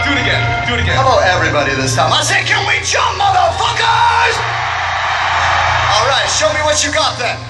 Do it again. Do it again. How about everybody this time? I say, can we jump, motherfuckers? All right, show me what you got then.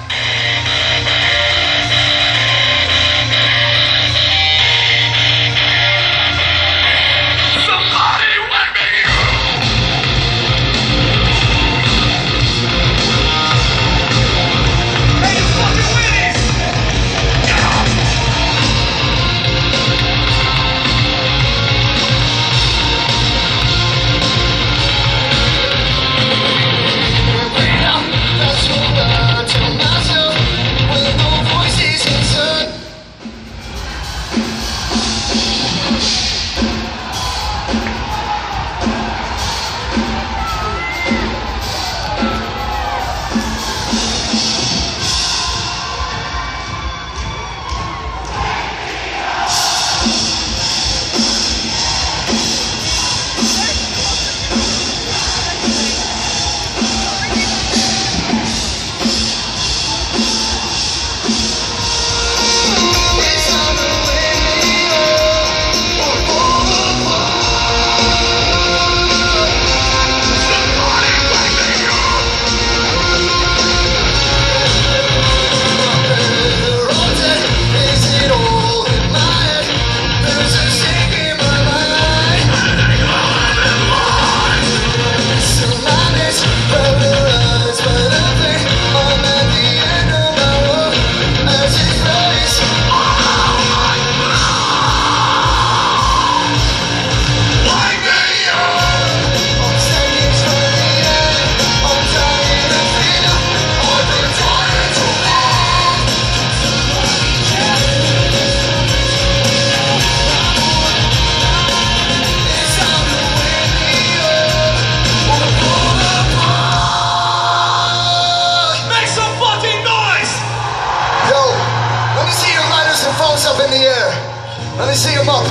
Up in the air. Let me see them up.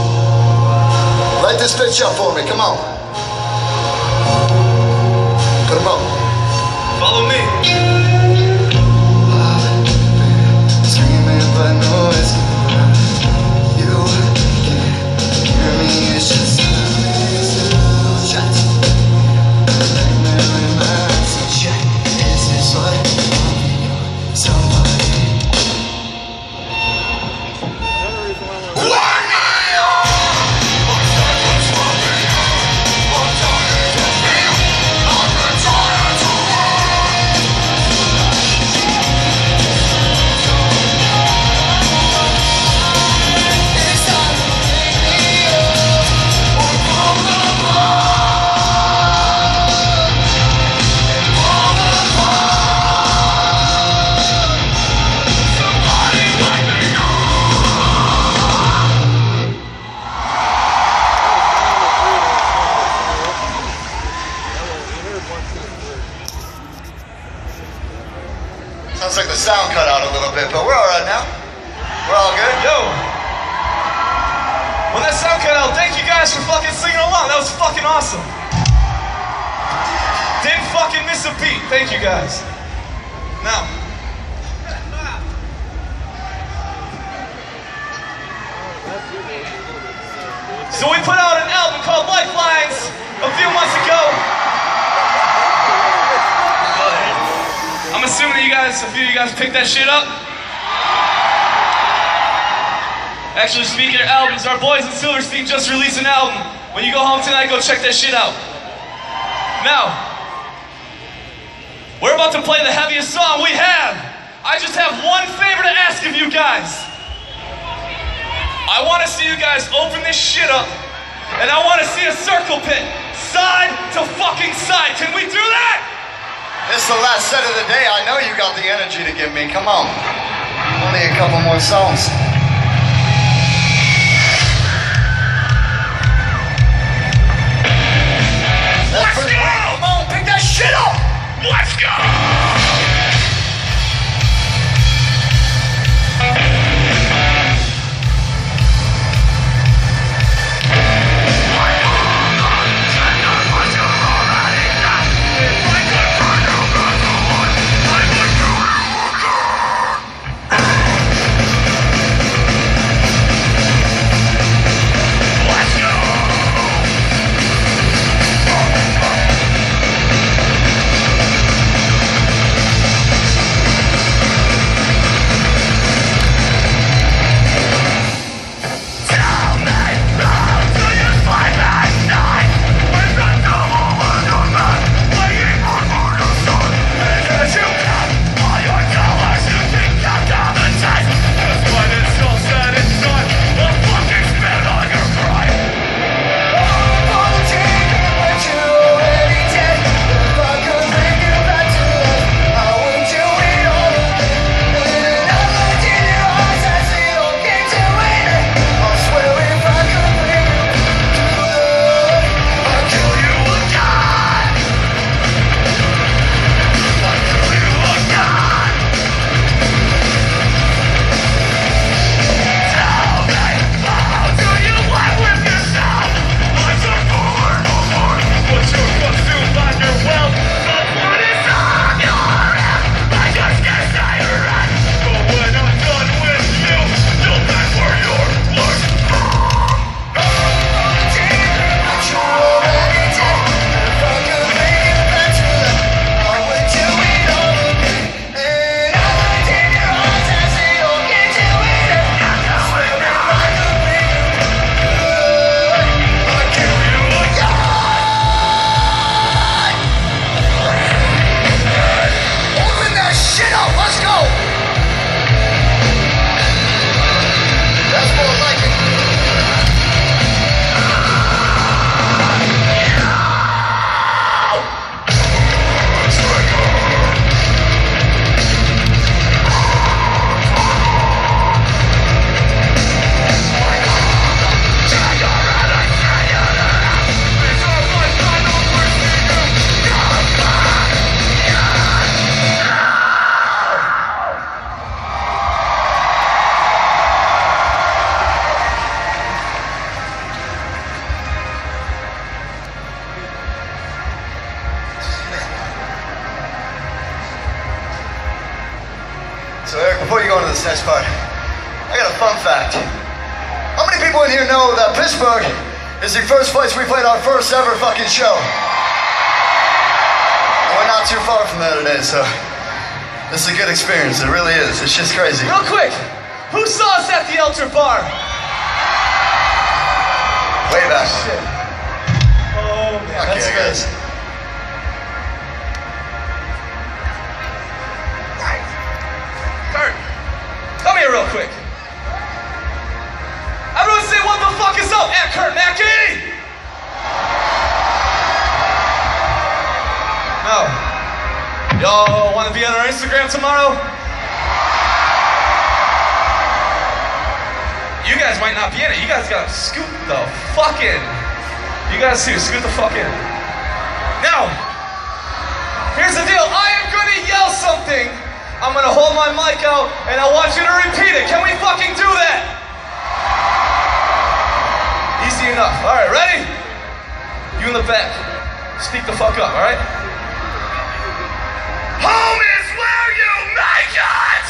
Light this bitch up for me. Come on. Put them up. Follow me. Screaming for noise. You can't hear me. It's just shots. This is what somebody. Sounds like the sound cut out a little bit, but we're all right now. We're all good. Yo, when that sound cut out, thank you guys for fucking singing along. That was fucking awesome. Didn't fucking miss a beat. Thank you guys. Now, so we put out an album called Lifelines a few months ago. I'm assuming that a few of you guys picked that shit up. Actually, speaking of albums, our boys in Silverstein just released an album. When you go home tonight, go check that shit out. Now, we're about to play the heaviest song we have. I just have one favor to ask of you guys. I want to see you guys open this shit up, and I want to see a circle pit, side to fucking side. Can we do that? This is the last set of the day. I know you got the energy to give me. Come on. Only a couple more songs. Let's go! Come on, pick that shit up! Let's go! next part. I got a fun fact. How many people in here know that Pittsburgh is the first place we played our first ever fucking show? And we're not too far from there today, so this is a good experience. It really is. It's just crazy. Real quick, who saw us at the Elter Bar? Way back. Shit. Oh, man, that's good. Kurt, come here real quick. Everyone say what the fuck is up at Kurt Mackey? No. Y'all want to be on our Instagram tomorrow? You guys might not be in it. You guys gotta scoot the fuck in. You guys too, scoot the fuck in. Now, here's the deal. I am gonna yell something. I'm gonna hold my mic out and I want you to repeat it. Can we fucking do that? Easy enough. All right, ready? You in the back. Speak the fuck up, all right? Home is where you make it!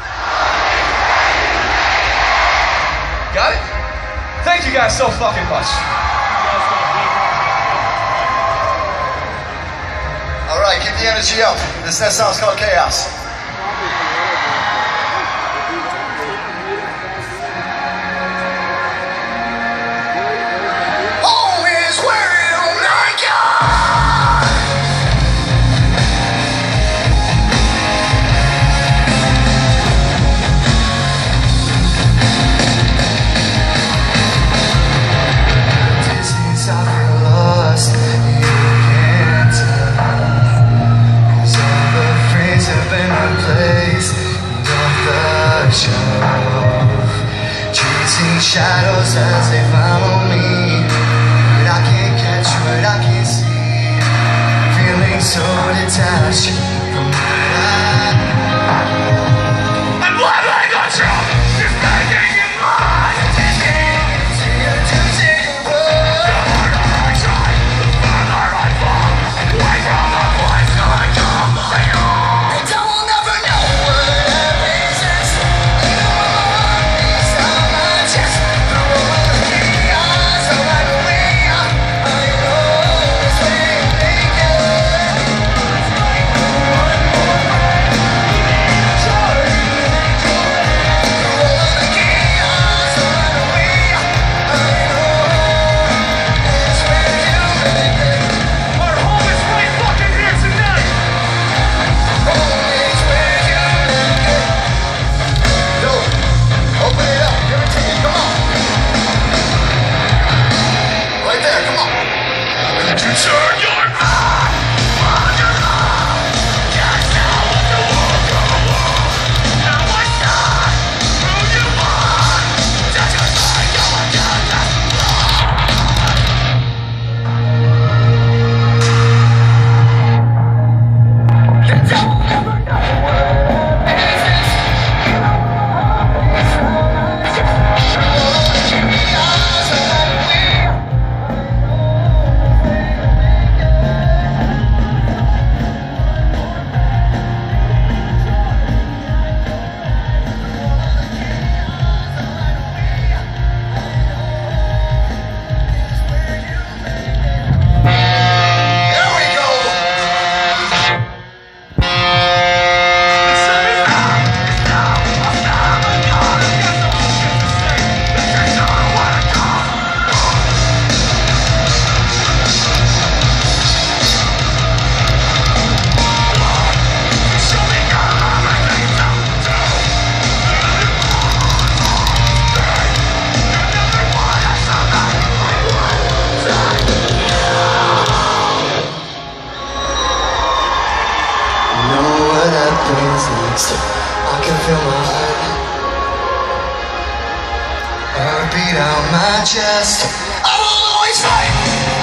Got it? Thank you guys so fucking much. All right, keep the energy up. This next song's called Chaos. Shadows as they follow me, but I can't catch what I can see. Feeling so detached from what and what I got you is making you mine. To your tempting world, the harder I try, the further I fall away from the place I call my own. And I will never know what happens next. I can feel my heartbeat out my chest. I will always fight.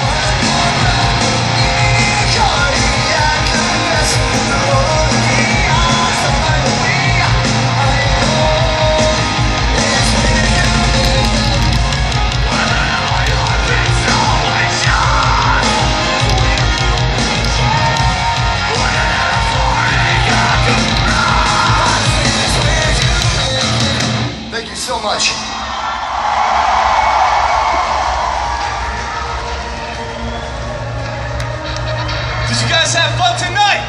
guys have fun tonight.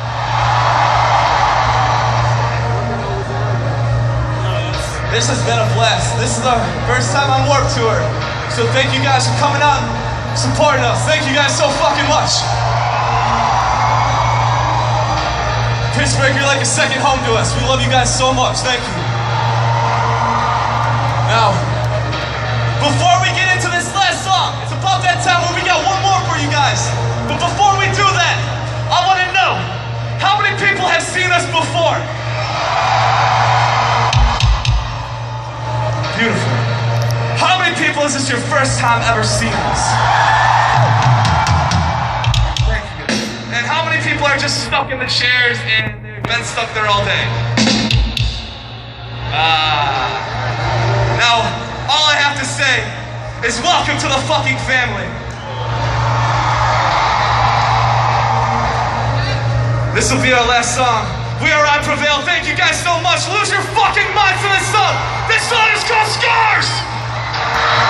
This has been a blast. This is our first time on Warped Tour. So thank you guys for coming out, supporting us. Thank you guys so fucking much. Pittsburgh, you're like a second home to us. We love you guys so much. Thank you. Now, before we get into this last song, it's about that time where we got one more for you guys. But before we do that, I want to know, how many people have seen us before? Beautiful. How many people is this your first time ever seeing us? Thank you. And how many people are just stuck in the chairs and they've been stuck there all day? Now, all I have to say is welcome to the fucking family. This will be our last song. We are on Prevail. Thank you guys so much. Lose your fucking minds to this song. This song is called Scars!